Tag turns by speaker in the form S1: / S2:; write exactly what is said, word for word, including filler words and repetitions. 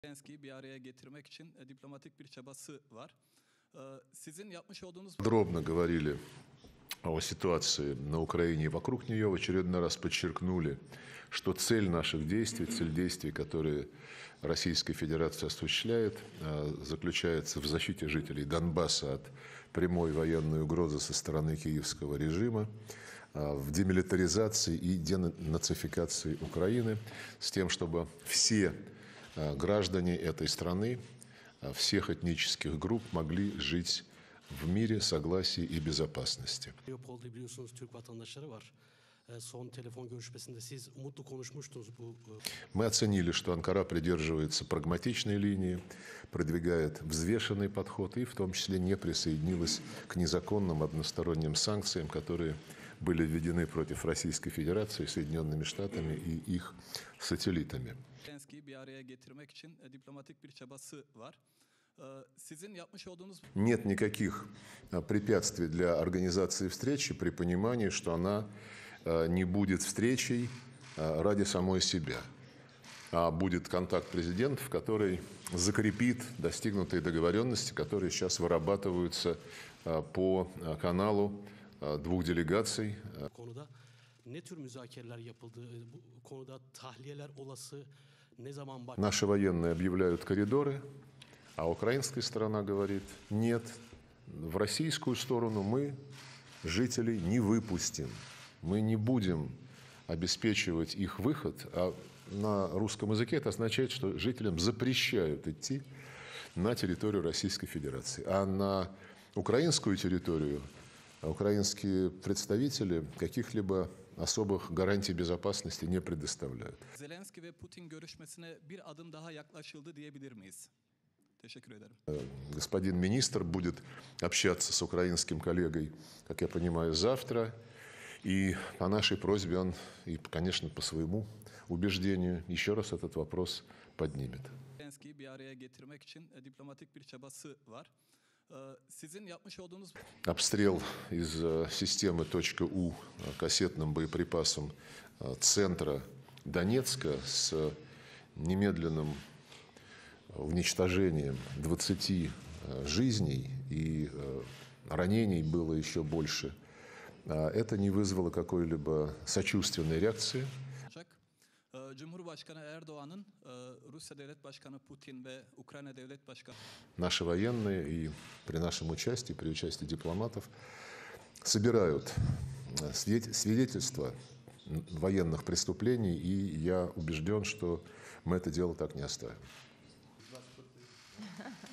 S1: Подробно говорили о ситуации на Украине и вокруг нее, в очередной раз подчеркнули, что цель наших действий, цель действий, которые Российская Федерация осуществляет, заключается в защите жителей Донбасса от прямой военной угрозы со стороны киевского режима, в демилитаризации и денацификации Украины, с тем, чтобы все граждане этой страны, всех этнических групп могли жить в мире, согласии и безопасности. Мы оценили, что Анкара придерживается прагматичной линии, продвигает взвешенный подход и в том числе не присоединилась к незаконным односторонним санкциям, которые были введены против Российской Федерации, Соединенными Штатами и их сателлитами. Нет никаких препятствий для организации встречи при понимании, что она не будет встречей ради самой себя, а будет контакт президентов, который закрепит достигнутые договоренности, которые сейчас вырабатываются по каналу двух делегаций. Наши военные объявляют коридоры, а украинская сторона говорит: нет, в российскую сторону мы жителей не выпустим, мы не будем обеспечивать их выход, а на русском языке это означает, что жителям запрещают идти на территорию Российской Федерации, а на украинскую территорию украинские представители каких-либо особых гарантий безопасности не предоставляют. Господин министр будет общаться с украинским коллегой, как я понимаю, завтра. И по нашей просьбе он, и, конечно, по своему убеждению, еще раз этот вопрос поднимет. Обстрел из системы .У кассетным боеприпасом центра Донецка с немедленным уничтожением двадцати жизней, и ранений было еще больше. Это не вызвало какой-либо сочувственной реакции. Наши военные и при нашем участии, при участии дипломатов, собирают свидетельства военных преступлений, и я убежден, что мы это дело так не оставим.